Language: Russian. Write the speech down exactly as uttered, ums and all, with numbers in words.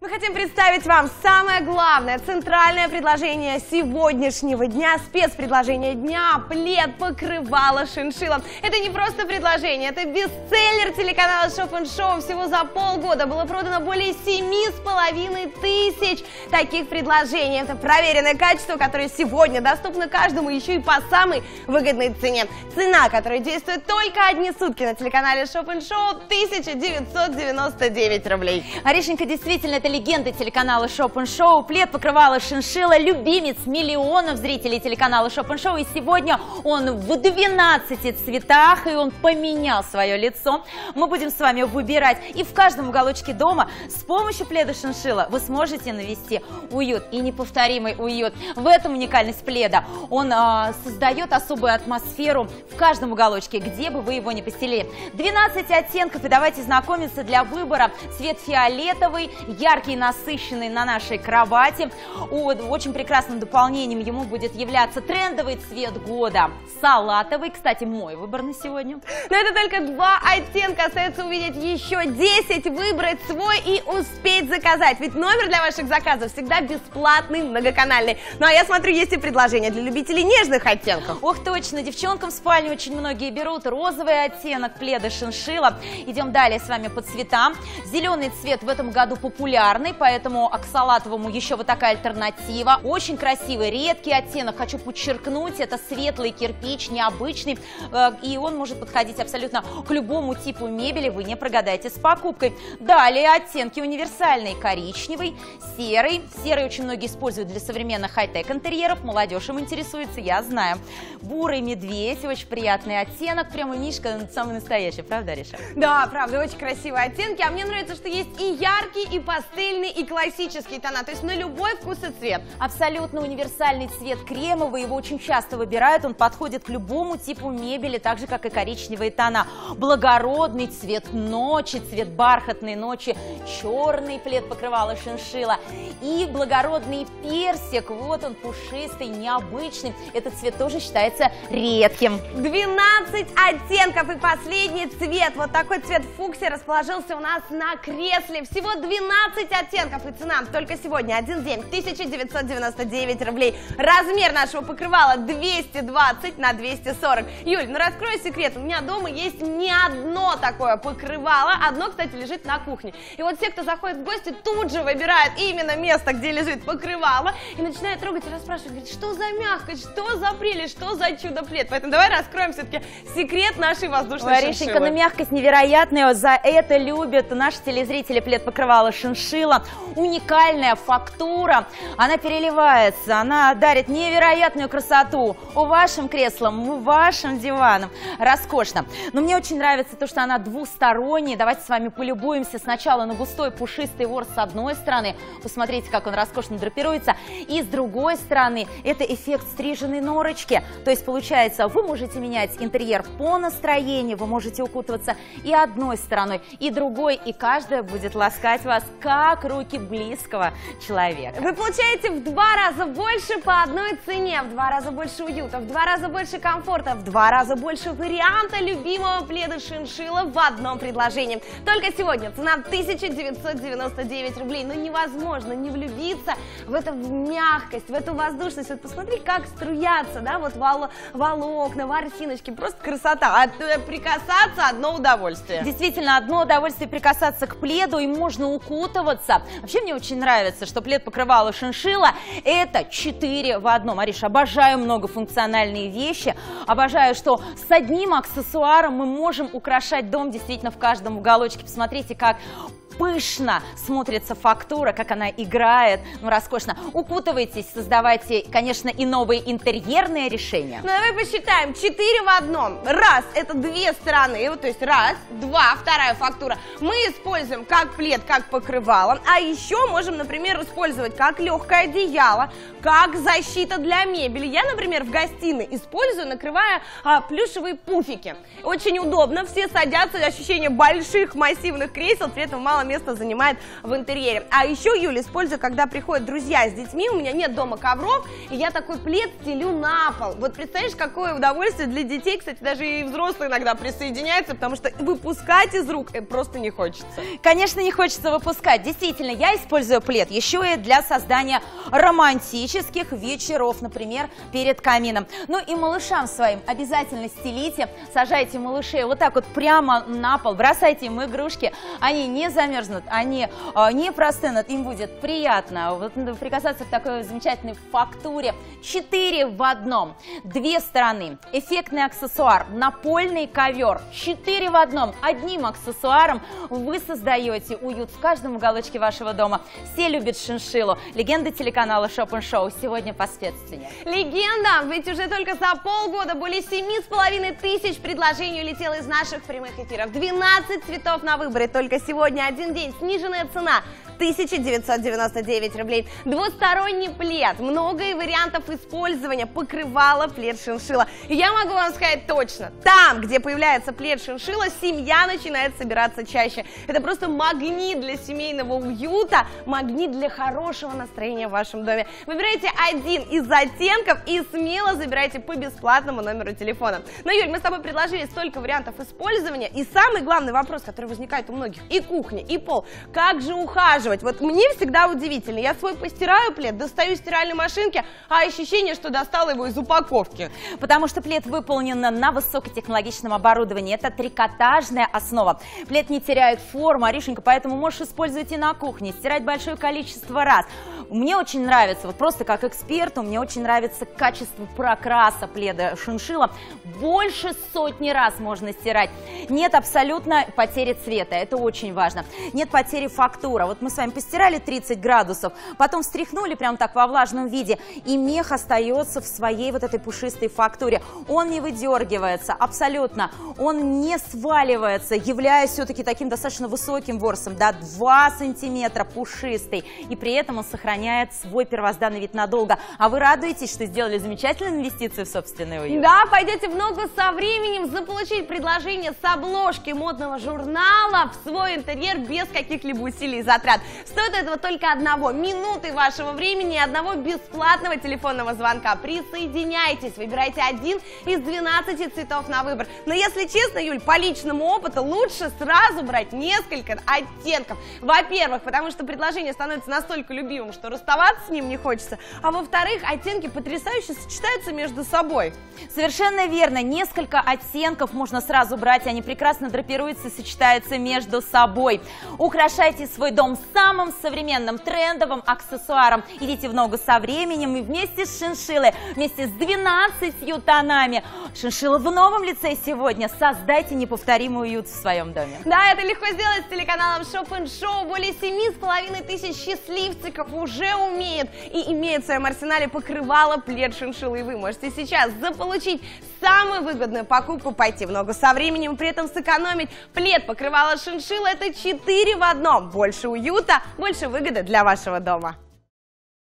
Мы хотим представить вам самое главное, центральное предложение сегодняшнего дня, спецпредложение дня – плед, покрывало, шиншилла. Это не просто предложение, это бестселлер телеканала Shop and Show. Всего за полгода было продано более семи с половиной тысяч таких предложений. Это проверенное качество, которое сегодня доступно каждому еще и по самой выгодной цене. Цена, которая действует только одни сутки на телеканале Shop and Show – тысяча девятьсот девяносто девять рублей. Аришенька, действительно, это легенда телеканала Shop and Show, плед, покрывало, шиншилла, любимец миллионов зрителей телеканала Shop and Show. И сегодня он в двенадцати цветах, и он поменял свое лицо. Мы будем с вами выбирать, и в каждом уголочке дома с помощью пледа шиншилла вы сможете навести уют и неповторимый уют. В этом уникальность пледа. Он а, создает особую атмосферу в каждом уголочке, где бы вы его ни постелили. двенадцать оттенков, и давайте знакомиться. Для выбора цвет фиолетовый, яркий и насыщенный на нашей кровати. Очень прекрасным дополнением ему будет являться трендовый цвет года – салатовый. Кстати, мой выбор на сегодня. Но это только два оттенка. Остается увидеть еще десять, выбрать свой и успеть заказать. Ведь номер для ваших заказов всегда бесплатный, многоканальный. Ну а я смотрю, есть и предложения для любителей нежных оттенков. Ох, точно, девчонкам в спальню очень многие берут розовый оттенок пледа шиншилла. Идем далее с вами по цветам. Зеленый цвет в этом году популярный, поэтому к салатовому еще вот такая альтернатива. Очень красивый, редкий оттенок, хочу подчеркнуть, это светлый кирпич, необычный, и он может подходить абсолютно к любому типу мебели, вы не прогадаете с покупкой. Далее оттенки универсальный: коричневый, серый. Серый очень многие используют для современных хай-тек интерьеров, молодежь им интересуется, я знаю. Бурый медведь, очень приятный оттенок, прямо мишка самый настоящий, правда, Ариша? Да, правда, очень красивые оттенки, а мне нравится, что есть и яркий, и пастельный, и классический тона, то есть на любой вкус и цвет. Абсолютно универсальный цвет кремовый, его очень часто выбирают, он подходит к любому типу мебели, так же, как и коричневые тона. Благородный цвет ночи, цвет бархатной ночи, черный плед, покрывало, шиншилла, и благородный персик, вот он пушистый, необычный, этот цвет тоже считается редким. двенадцать оттенков, и последний цвет, вот такой цвет фуксия расположился у нас на кресле, всего двенадцать оттенков, и цена только сегодня один день тысяча девятьсот девяносто девять рублей. Размер нашего покрывала двести двадцать на двести сорок. Юль, ну раскрой секрет, у меня дома есть не одно такое покрывало, одно, кстати, лежит на кухне. И вот все, кто заходит в гости, тут же выбирают именно место, где лежит покрывало, и начинают трогать и расспрашивать, говорит, что за мягкость, что за прелесть, что за чудо-плед. Поэтому давай раскроем все-таки секрет нашей воздушной шиншиллы. Аришенька, ну мягкость невероятная, за это любят наши телезрители плед, покрывало, шиншилла. Уникальная фактура, она переливается, она дарит невероятную красоту вашим креслам, вашим диванам. Роскошно. Но мне очень нравится то, что она двусторонняя. Давайте с вами полюбуемся сначала на густой пушистый ворс с одной стороны. Посмотрите, как он роскошно драпируется. И с другой стороны, это эффект стриженной норочки. То есть, получается, вы можете менять интерьер по настроению, вы можете укутываться и одной стороной, и другой, и каждая будет ласкать вас, как руки близкого человека. Вы получаете в два раза больше по одной цене, в два раза больше уюта, в два раза больше комфорта, в два раза больше варианта любимого пледа шиншилла в одном предложении. Только сегодня цена тысяча девятьсот девяносто девять рублей. Но невозможно не влюбиться в эту мягкость, в эту воздушность. Вот посмотри, как струятся, да, вот вол волокна, ворсиночки, просто красота. А прикасаться одно удовольствие. Действительно, одно удовольствие прикасаться к пледу, и можно укутываться. Вообще мне очень нравится, что плед, покрывало, шиншилла – это четыре в одном. Ариша, обожаю многофункциональные вещи, обожаю, что с одним аксессуаром мы можем украшать дом действительно в каждом уголочке. Посмотрите, как пышно смотрится фактура, как она играет, ну, роскошно. Укутывайтесь, создавайте, конечно, и новые интерьерные решения. Ну, давай посчитаем. Четыре в одном. Раз, это две стороны, вот, то есть раз, два, вторая фактура. Мы используем как плед, как покрывало, а еще можем, например, использовать как легкое одеяло, как защита для мебели. Я, например, в гостиной использую, накрывая а, плюшевые пуфики. Очень удобно, все садятся, ощущение больших массивных кресел, при этом в малом места занимает в интерьере. А еще, Юля, использую, когда приходят друзья с детьми, у меня нет дома ковров, и я такой плед стелю на пол. Вот представляешь, какое удовольствие для детей, кстати, даже и взрослые иногда присоединяются, потому что выпускать из рук просто не хочется. Конечно, не хочется выпускать. Действительно, я использую плед еще и для создания романтических вечеров, например, перед камином. Ну и малышам своим обязательно стелите, сажайте малышей вот так вот прямо на пол, бросайте им игрушки, они не замерзнут, они э, не простынут, им будет приятно вот, прикасаться к такой замечательной фактуре. Четыре в одном, две стороны, эффектный аксессуар, напольный ковер, четыре в одном, одним аксессуаром вы создаете уют в каждом уголочке вашего дома. Все любят шиншиллу. Легенда телеканала Шопен Шоу сегодня по спеццене. Легенда! Ведь уже только за полгода более семи с половиной тысяч предложений улетело из наших прямых эфиров. двенадцать цветов на выбор. И только сегодня один день. Сниженная цена тысяча девятьсот девяносто девять рублей. Двусторонний плед, много вариантов использования, покрывало плед шиншилла. И я могу вам сказать точно, там, где появляется плед шиншилла, семья начинает собираться чаще. Это просто магнит для семейного уюта, магнит для хорошего настроения в вашем доме. Выбирайте один из оттенков и смело забирайте по бесплатному номеру телефона. Но, Юль, мы с тобой предложили столько вариантов использования, и самый главный вопрос, который возникает у многих, и кухня, и пол, как же ухаживать? Вот мне всегда удивительно. Я свой постираю плед, достаю из стиральной машинки, а ощущение, что достала его из упаковки. Потому что плед выполнен на высокотехнологичном оборудовании. Это трикотажная основа. Плед не теряет форму, Аришенька, поэтому можешь использовать и на кухне, стирать большое количество раз. Мне очень нравится, вот просто как эксперту, мне очень нравится качество прокраса пледа шиншилла. Больше сотни раз можно стирать. Нет абсолютно потери цвета, это очень важно. Нет потери фактуры. Вот мы с вами постирали тридцать градусов, потом встряхнули прям так во влажном виде, и мех остается в своей вот этой пушистой фактуре. Он не выдергивается абсолютно, он не сваливается, являясь все-таки таким достаточно высоким ворсом, да, два сантиметра пушистый, и при этом он сохраняет свой первозданный вид надолго. А вы радуетесь, что сделали замечательную инвестицию в собственный уют? Да, пойдете в ногу со временем заполучить предложение с обложки модного журнала в свой интерьер без каких-либо усилий и затрат. Стоит этого только одного минуты вашего времени и одного бесплатного телефонного звонка. Присоединяйтесь, выбирайте один из двенадцати цветов на выбор. Но если честно, Юль, по личному опыту лучше сразу брать несколько оттенков. Во-первых, потому что предложение становится настолько любимым, что расставаться с ним не хочется. А во-вторых, оттенки потрясающе сочетаются между собой. Совершенно верно. Несколько оттенков можно сразу брать, они прекрасно драпируются и сочетаются между собой. Украшайте свой дом самым современным трендовым аксессуаром. Идите в ногу со временем и вместе с шиншиллой, вместе с двенадцатью тонами. Шиншилла в новом лице сегодня. Создайте неповторимый уют в своем доме. Да, это легко сделать с телеканалом Шопен Шоу. Более семи с половиной тысяч счастливчиков уже умеет и имеет в своем арсенале покрывало плед шиншиллы. И вы можете сейчас заполучить самую выгодную покупку, пойти в ногу со временем и при этом сэкономить. Плед покрывало шиншилла — это четыре в одном. Больше уюта, больше выгоды для вашего дома.